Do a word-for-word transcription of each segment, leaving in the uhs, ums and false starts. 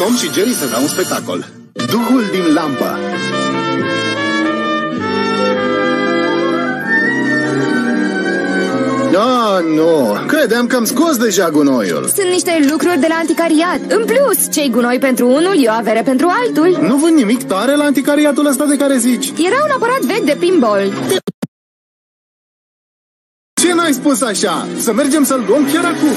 Tom și Jerry să dau un spectacol. Duhul din lampă. Ah, nu! Credeam că am scos deja gunoiul. Sunt niște lucruri de la anticariat. În plus, ce-i gunoi pentru unul, e o avere pentru altul. Nu vând nimic tare la anticariatul ăsta de care zici. Era un aparat vechi de pinball. Ce n-ai spus așa? Să mergem să-l luăm chiar acum.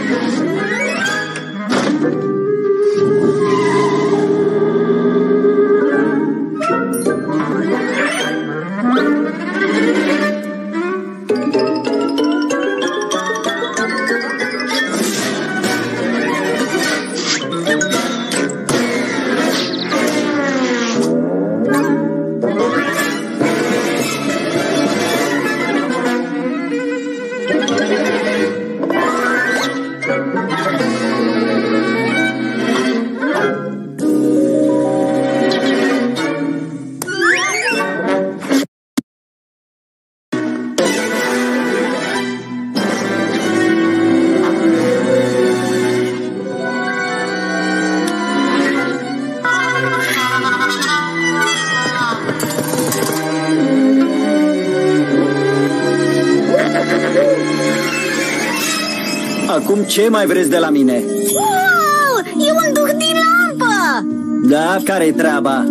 Acum ce mai vreți de la mine? Wow! E un duh din lampă! Da? Care-i treaba?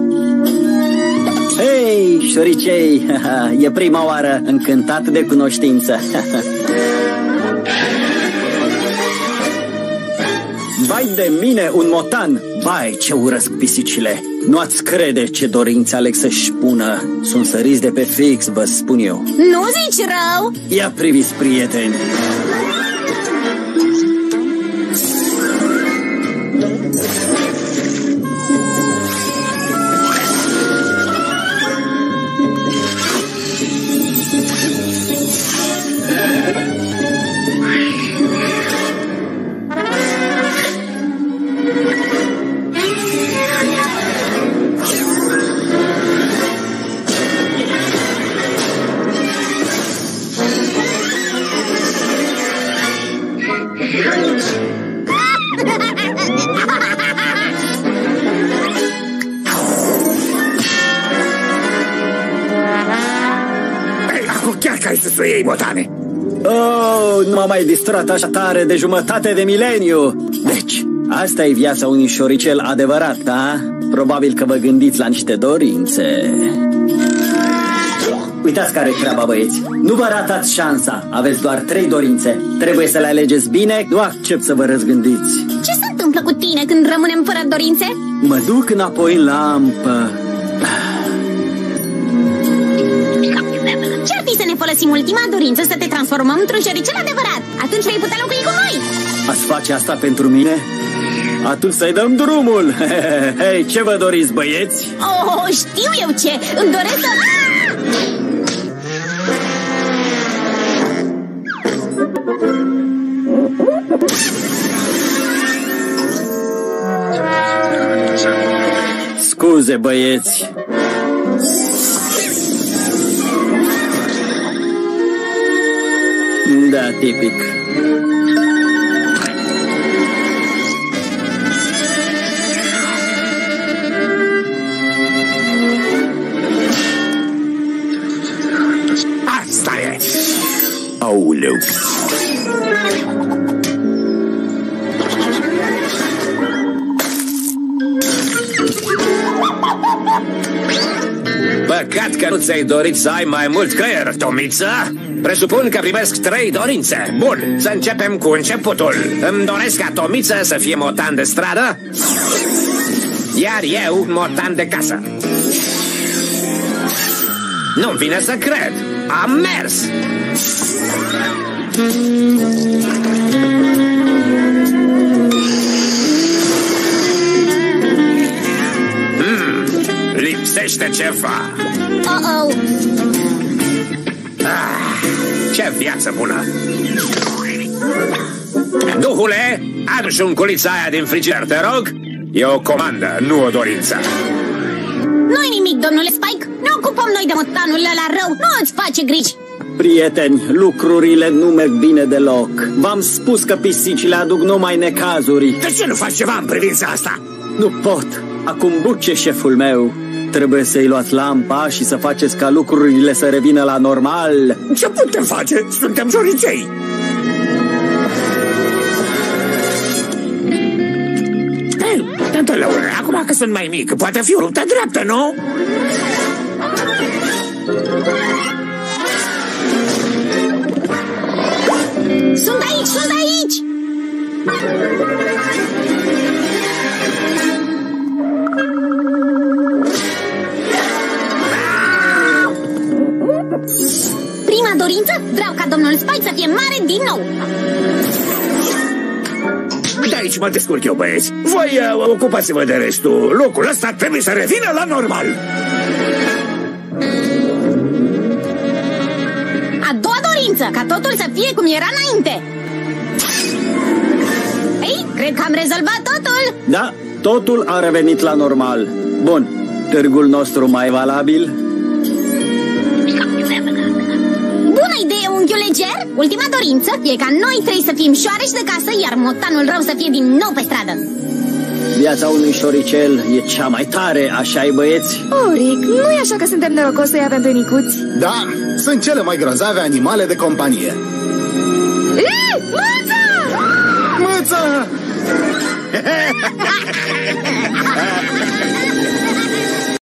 Hei, șoricei! E prima oară, încântat de cunoștință. Vai de mine, un motan! Vai, ce urăsc pisicile! Nu ați crede ce dorințe aleg să-și pună. Sunt săriți de pe fix, vă spun eu. Nu zici rău? Ia priviți, prieteni! Chiar că ai să o iei, botane. Oh, nu m-am mai distrat așa tare de jumătate de mileniu. Deci, asta e viața unui șoricel adevărat, da? Probabil că vă gândiți la niște dorințe. Uitați care-i treaba, băieți. Nu vă ratați șansa. Aveți doar trei dorințe. Trebuie să le alegeți bine. Nu accept să vă răzgândiți. Ce se întâmplă cu tine când rămânem fără dorințe? Mă duc înapoi în lampă. Ce-ar fi să ne folosim ultima dorință să te transformăm într-un șoricel adevărat? Atunci vei putea locui cu noi. Ați face asta pentru mine? Atunci să-i dăm drumul. Hei, ce vă doriți, băieți? Oh, știu eu ce. Îmi doresc să... Scuze, băieți. Da, tipic. Asta e. Auleu. Păcat că nu ți-ai dorit să ai mai mult creier, Tomiță. Presupun că primesc trei dorințe. Bun, să începem cu începutul. Îmi doresc ca Tomiță să fie motan de stradă, iar eu motan de casă. Nu-mi vine să cred. Am mers. Hmm, lipsește ceva. Uh-oh. Ah, ce viață bună! Duhule, adu șunculița aia din frigider, te rog. E o comandă, nu o dorință. Nu-i nimic, domnule Spike. Ne ocupăm noi de motanul ăla rău. Nu îți face griji. Prieteni, lucrurile nu merg bine deloc. V-am spus că pisicile aduc numai necazuri. De ce nu faci ceva în privința asta? Nu pot. Acum buce, șeful meu. Trebuie să-i luați lampa și să faceți ca lucrurile să revină la normal. Ce putem face? Suntem șoricei. Hei, tată Laura, acum că sunt mai mic, poate fi o luptă dreaptă, nu? Sunt aici, sunt aici! Prima dorință? Vreau ca domnul Spike să fie mare din nou! De aici mă descurc eu, băieți. Voi uh, ocupați-vă de restul. Locul ăsta trebuie să revină la normal. A doua dorință, ca totul să fie cum era înainte. Ei, cred că am rezolvat totul. Da, totul a revenit la normal. Bun, târgul nostru mai valabil? Bună idee, unchiule Ger. Ultima dorință e ca noi trei să fim șoareși de casă, iar motanul rău să fie din nou pe stradă. Viața unui șoricel e cea mai tare, așa-i, băieți? Oric, nu e așa că suntem norocoși să-i avem pe micuți? Da, sunt cele mai grozave animale de companie. Ei, mâță! Mâță!